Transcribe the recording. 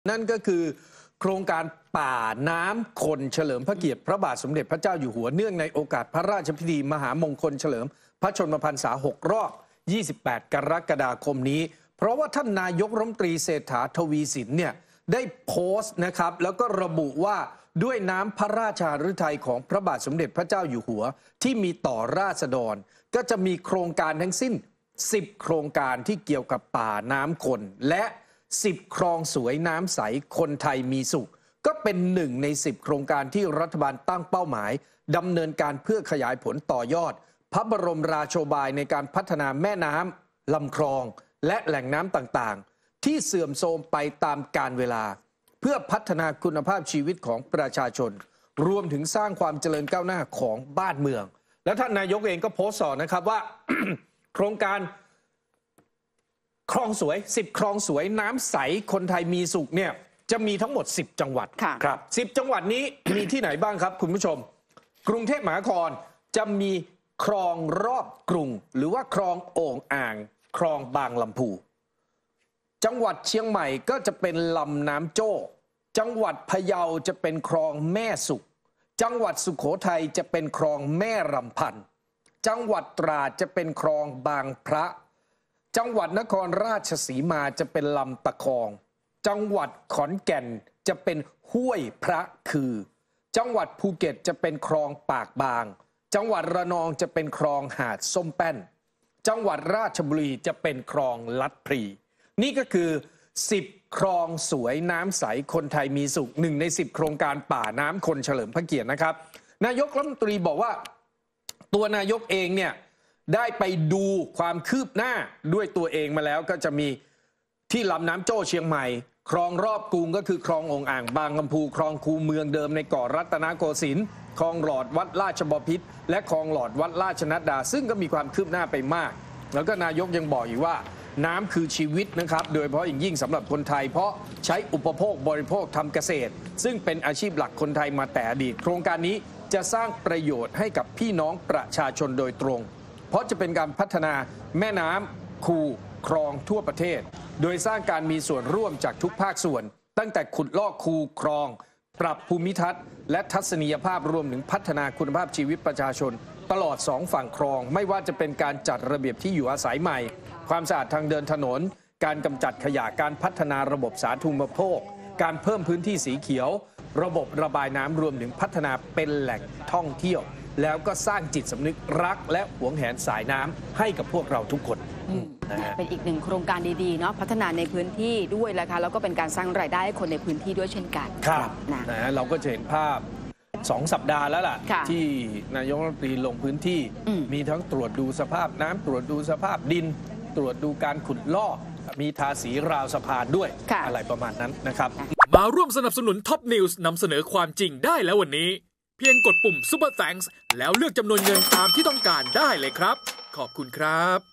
นั่นก็คือโครงการป่าน้ำคนเฉลิมพระเกียรติพระบาทสมเด็จพระเจ้าอยู่หัวเนื่องในโอกาสพระราชพิธีมหามงคลเฉลิมพระชนมพรรษา6 รอบ 28 กรกฎาคมนี้เพราะว่าท่านนายกรัฐมนตรีเศรษฐาทวีสินเนี่ยได้โพสต์นะครับแล้วก็ระบุว่าด้วยน้ำพระราชาฤทัยของพระบาทสมเด็จพระเจ้าอยู่หัวที่มีต่อราษฎรก็จะมีโครงการทั้งสิ้น10 โครงการที่เกี่ยวกับป่าน้ำคนและ10 คลองสวยน้ำใสคนไทยมีสุขก็เป็น1 ใน 10 โครงการที่รัฐบาลตั้งเป้าหมายดำเนินการเพื่อขยายผลต่อยอดพระบรมราโชบายในการพัฒนาแม่น้ำลำคลองและแหล่งน้ำต่างๆที่เสื่อมโทรมไปตามกาลเวลาเพื่อพัฒนาคุณภาพชีวิตของประชาชนรวมถึงสร้างความเจริญก้าวหน้าของบ้านเมืองและท่านนายกเองก็โพสต์ต่อนะครับว่า โครงการคลองสวย10 คลองสวยน้ำใสคนไทยมีสุขเนี่ยจะมีทั้งหมด10 จังหวัดครับ10 จังหวัดนี้ มีที่ไหนบ้างครับคุณผู้ชมกรุงเทพมหานครจะมีคลองรอบกรุงหรือว่าคลองโอ่งอ่างคลองบางลำพูจังหวัดเชียงใหม่ก็จะเป็นลำน้ำโจ้จังหวัดพะเยาจะเป็นคลองแม่สุขจังหวัดสุโขทัยจะเป็นคลองแม่รำพันจังหวัดตราดจะเป็นคลองบางพระจังหวัดนครราชสีมาจะเป็นลำตะคองจังหวัดขอนแก่นจะเป็นห้วยพระคือจังหวัดภูเก็ตจะเป็นคลองปากบางจังหวัดระนองจะเป็นคลองหาดส้มแป้นจังหวัดราชบุรีจะเป็นคลองลัดพรีนี่ก็คือ10 คลองสวยน้ำใสคนไทยมีสุข1 ใน 10 โครงการป่าน้ำคนเฉลิมพระเกียรตินะครับนายกรัฐมนตรีบอกว่าตัวนายกเองเนี่ยได้ไปดูความคืบหน้าด้วยตัวเองมาแล้วก็จะมีที่ลำน้ำโจ้เชียงใหม่คลองรอบกรุงก็คือคลององอ่างบางลำพูคลองคูเมืองเดิมในเกาะรัตนโกสินทร์คลองหลอดวัดราชบพิตรและคลองหลอดวัดราชนัดดาซึ่งก็มีความคืบหน้าไปมากแล้วก็นายกยังบอกอีกว่าน้ำคือชีวิตนะครับโดยเฉพาะอย่างยิ่งสำหรับคนไทยเพราะใช้อุปโภคบริโภคทำเกษตรซึ่งเป็นอาชีพหลักคนไทยมาแต่อดีตโครงการนี้จะสร้างประโยชน์ให้กับพี่น้องประชาชนโดยตรงเพราะจะเป็นการพัฒนาแม่น้ำคูคลองทั่วประเทศโดยสร้างการมีส่วนร่วมจากทุกภาคส่วนตั้งแต่ขุดลอกคูคลองปรับภูมิทัศน์และทัศนียภาพรวมถึงพัฒนาคุณภาพชีวิตประชาชนตลอด2 ฝั่งคลองไม่ว่าจะเป็นการจัดระเบียบที่อยู่อาศัยใหม่ความสะอาดทางเดินถนนการกำจัดขยะการพัฒนาระบบสาธารณูปโภคการเพิ่มพื้นที่สีเขียวระบบระบายน้ำรวมถึงพัฒนาเป็นแหล่งท่องเที่ยวแล้วก็สร้างจิตสำนึกรักและหวงแหนสายน้ำให้กับพวกเราทุกคนเป็นอีก1 โครงการดีๆเนาะพัฒนาในพื้นที่ด้วยนะคะแล้วก็เป็นการสร้างรายได้ให้คนในพื้นที่ด้วยเช่นกันครับนะเราก็จะเห็นภาพ2 สัปดาห์แล้วล่ะที่นายกรัฐมนตรีลงพื้นที่มีทั้งตรวจดูสภาพน้ำตรวจดูสภาพดินตรวจดูการขุดลอกมีทาสีราวสะพานด้วยอะไรประมาณนั้นนะครับมาร่วมสนับสนุนท็อปนิวส์นำเสนอความจริงได้แล้ววันนี้เพียงกดปุ่ม Super Thanks แล้วเลือกจำนวนเงินตามที่ต้องการได้เลยครับขอบคุณครับ